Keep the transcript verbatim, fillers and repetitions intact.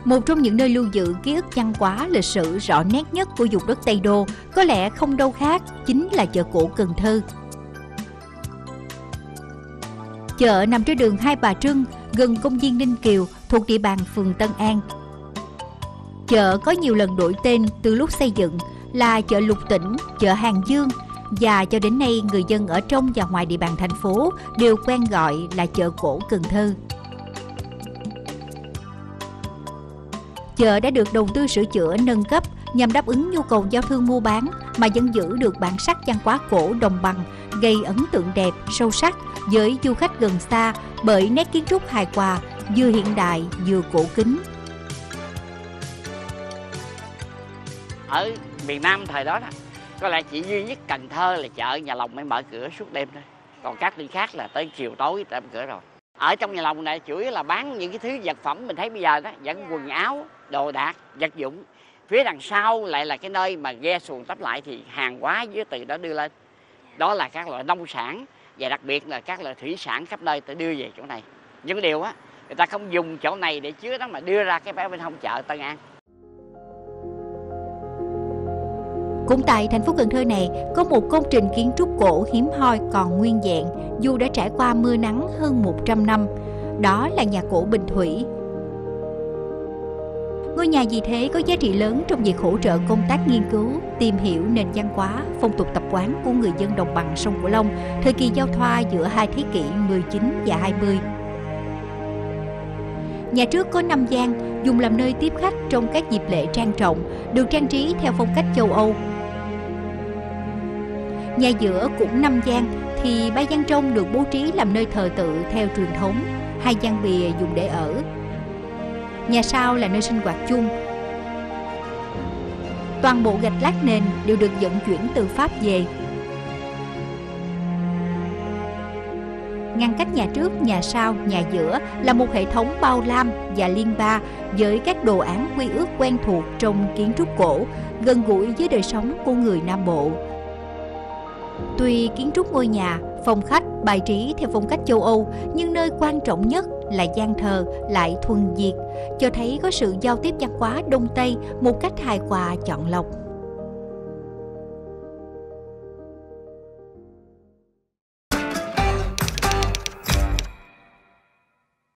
Một trong những nơi lưu giữ ký ức văn hóa lịch sử rõ nét nhất của vùng đất Tây Đô có lẽ không đâu khác chính là chợ cổ Cần Thơ. Chợ nằm trên đường Hai Bà Trưng, gần công viên Ninh Kiều, thuộc địa bàn phường Tân An. Chợ có nhiều lần đổi tên từ lúc xây dựng là chợ Lục Tỉnh, chợ Hàng Dương, và cho đến nay người dân ở trong và ngoài địa bàn thành phố đều quen gọi là chợ cổ Cần Thơ. Chợ đã được đầu tư sửa chữa nâng cấp nhằm đáp ứng nhu cầu giao thương mua bán mà vẫn giữ được bản sắc văn hóa cổ đồng bằng, gây ấn tượng đẹp, sâu sắc với du khách gần xa bởi nét kiến trúc hài hòa, vừa hiện đại vừa cổ kính. Ở miền Nam thời đó, đó có lẽ chỉ duy nhất Cần Thơ là chợ Nhà Lòng mới mở cửa suốt đêm thôi, còn các nơi khác là tới chiều tối đã mở cửa rồi. Ở trong Nhà Lòng này chủ yếu là bán những cái thứ vật phẩm mình thấy bây giờ đó, vẫn quần áo, đồ đạc, vật dụng. Phía đằng sau lại là cái nơi mà ghe xuồng tấp lại thì hàng hóa dưới từ đó đưa lên. Đó là các loại nông sản và đặc biệt là các loại thủy sản khắp nơi để đưa về chỗ này. Những điều á, người ta không dùng chỗ này để chứa đó mà đưa ra cái bên hông chợ Tân An. Cũng tại thành phố Cần Thơ này có một công trình kiến trúc cổ hiếm hoi còn nguyên vẹn dù đã trải qua mưa nắng hơn một trăm năm. Đó là nhà cổ Bình Thủy. Ngôi nhà vì thế có giá trị lớn trong việc hỗ trợ công tác nghiên cứu, tìm hiểu nền văn hóa, phong tục tập quán của người dân đồng bằng sông Cửu Long thời kỳ giao thoa giữa hai thế kỷ mười chín và hai mươi. Nhà trước có năm gian, dùng làm nơi tiếp khách trong các dịp lễ trang trọng, được trang trí theo phong cách châu Âu. Nhà giữa cũng năm gian, thì ba gian trong được bố trí làm nơi thờ tự theo truyền thống, hai gian bìa dùng để ở. Nhà sau là nơi sinh hoạt chung. Toàn bộ gạch lát nền đều được vận chuyển từ Pháp về. Ngăn cách nhà trước, nhà sau, nhà giữa là một hệ thống bao lam và liên ba với các đồ án quy ước quen thuộc trong kiến trúc cổ, gần gũi với đời sống của người Nam Bộ. Tuy kiến trúc ngôi nhà, phòng khách bài trí theo phong cách châu Âu, nhưng nơi quan trọng nhất là gian thờ lại thuần Việt, cho thấy có sự giao tiếp văn hóa Đông Tây một cách hài hòa chọn lọc.